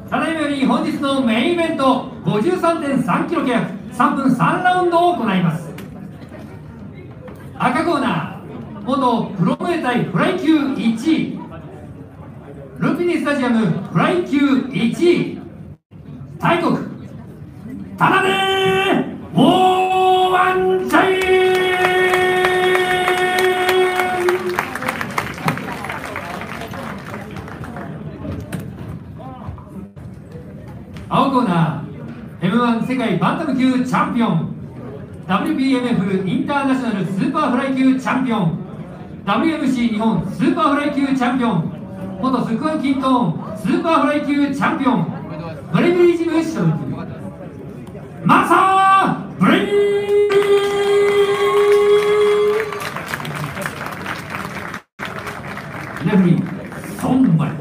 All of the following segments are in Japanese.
ただいまより本日のメインイベント 53.3 キロ級3分3ラウンドを行います。赤コーナー元プロムエタイフライ級1位、ルンピニスタジアムフライ級1位、大国田辺大安チャイ。青コーナー M1 世界バンタム級チャンピオン、 WBMF インターナショナルスーパーフライ級チャンピオン、 WMC 日本スーパーフライ級チャンピオン、元スクワットキントーンスーパーフライ級チャンピオン、ブレイブリージム所属マサーブレイレフリーソンマイ。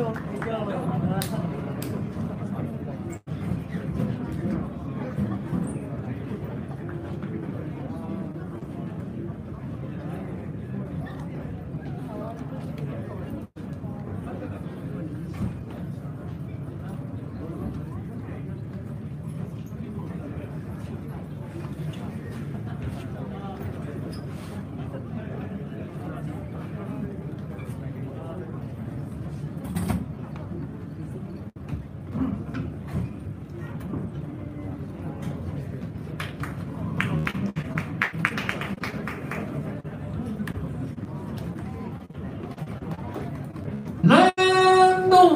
ラウンド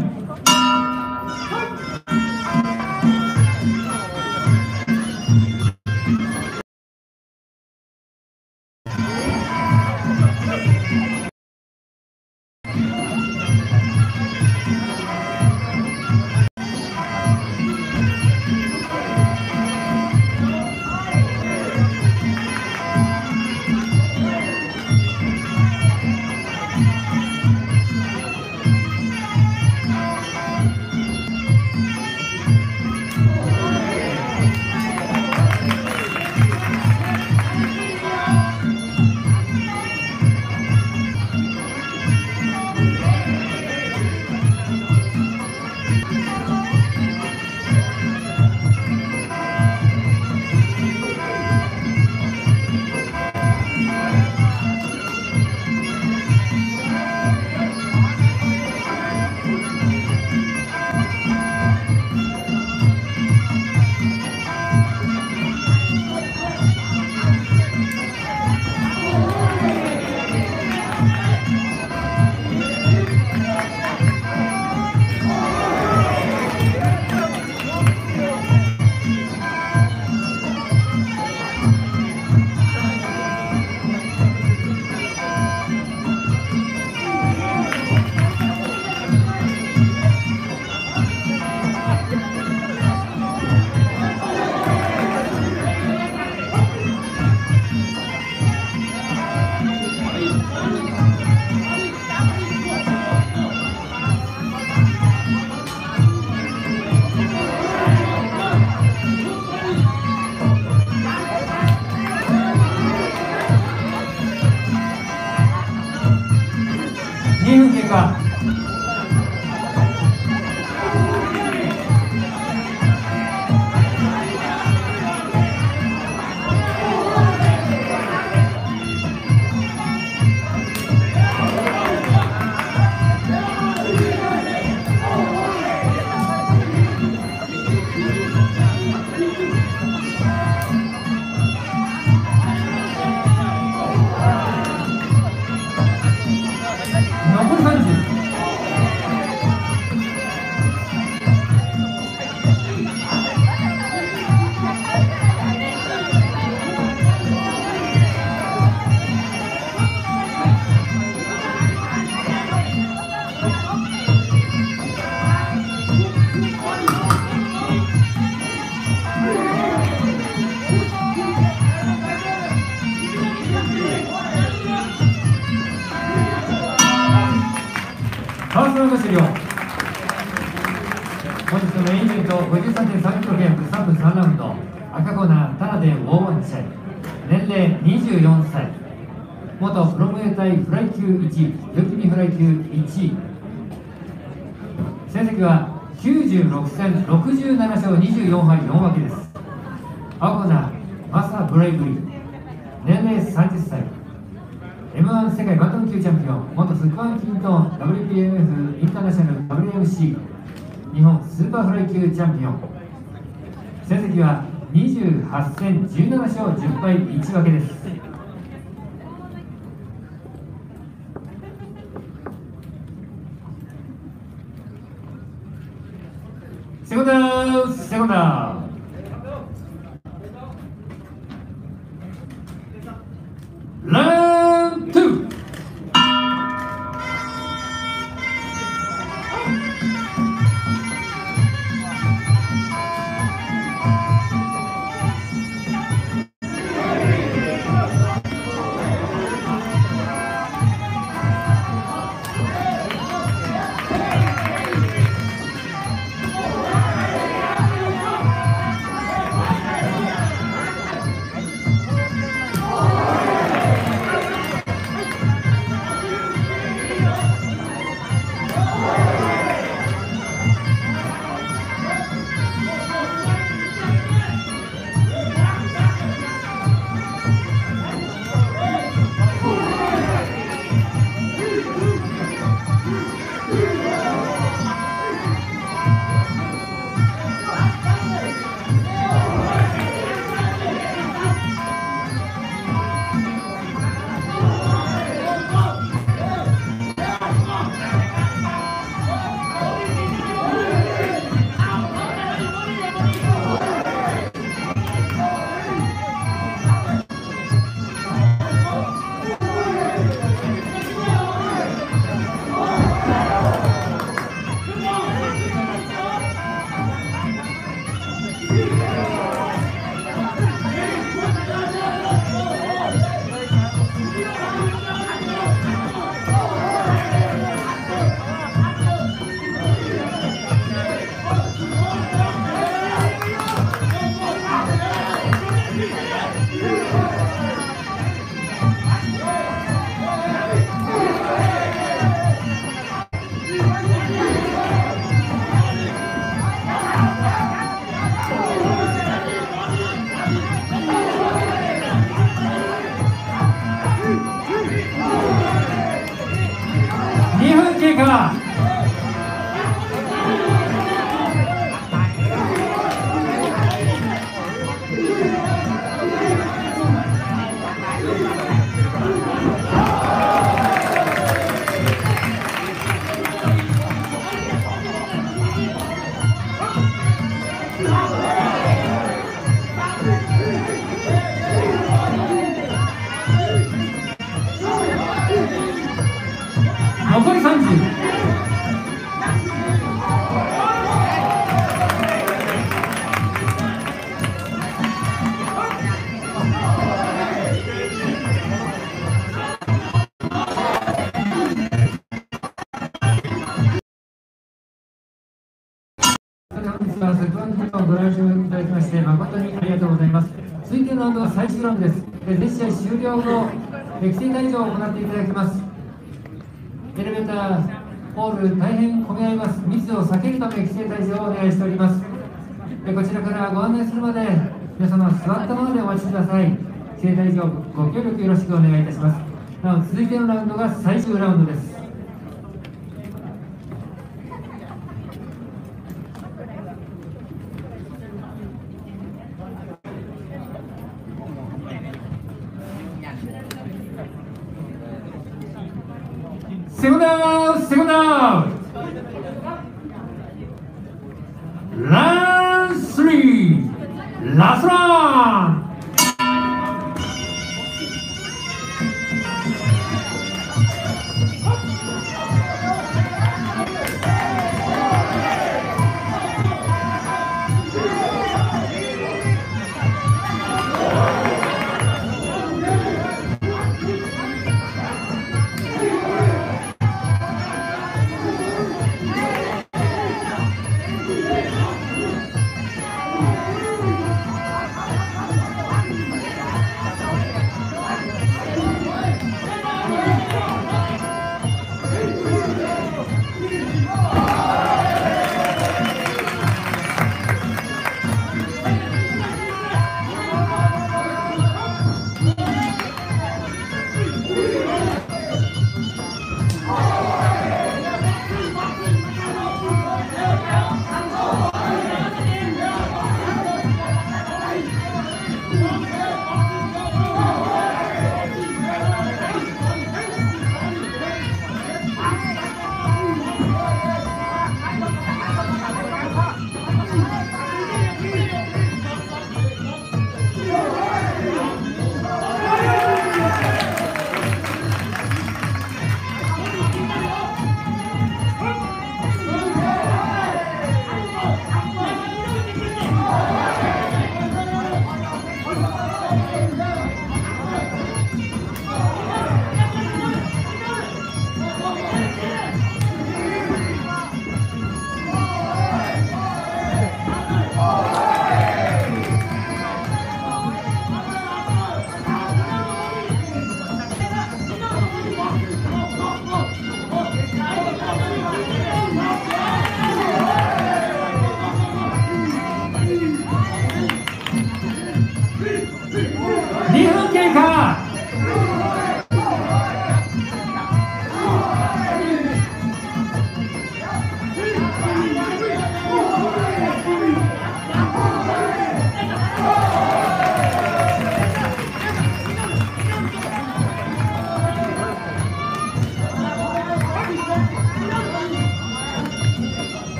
1。2分経過。ファーストラウンド終了。本日のメインイベント 53.3 キロゲーム3分3ラウンド。赤コーナー、田辺大湾チャイ。年齢24歳。元プロムエタイフライ級1位、ルンピニフライ級1位。成績は 96戦67勝24敗4分けです。青コーナーマサブレイブリー、年齢30歳、 M1 世界バトン級チャンピオン、元スクワンキントン WPMF インターナショナル WMC 日本スーパーフライ級チャンピオン、成績は28戦17勝10敗1分けです。セコンドダウン、セコンドダウン。ラウンド2。2分経過。残り30。本日はセブンフットをご来場いただきまして誠にありがとうございます。続いてのラウンドは最終ラウンドです。全試合終了後、規定退場を行っていただきます。エレベーターホール大変混み合います。密を避けるため規制退場をお願いしております。こちらからご案内するまで皆様座ったままでお待ちください。規制退場ご協力よろしくお願いいたします。続いてのラウンドが最終ラウンドです。セコンドダウン、セコンドダウン。ラウンド3、ラストラン。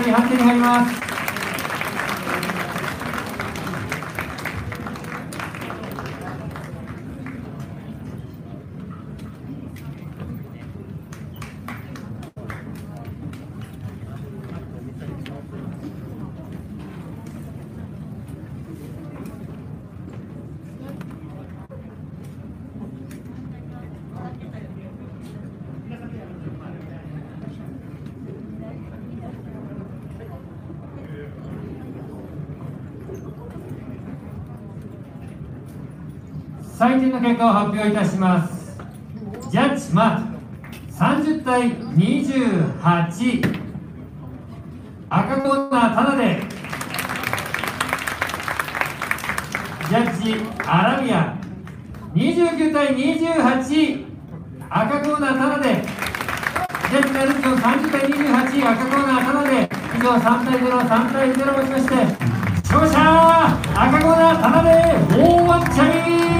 し判定に入ります。採点の結果を発表いたします。ジャッジマーク30対28、赤コーナー田辺。ジャッジアラビア29対28、赤コーナー田辺。ジャッジメルキョン30対28、赤コーナー田辺。以上3対0、3対0をもちまして勝者赤コーナー田辺4ワンチャリー。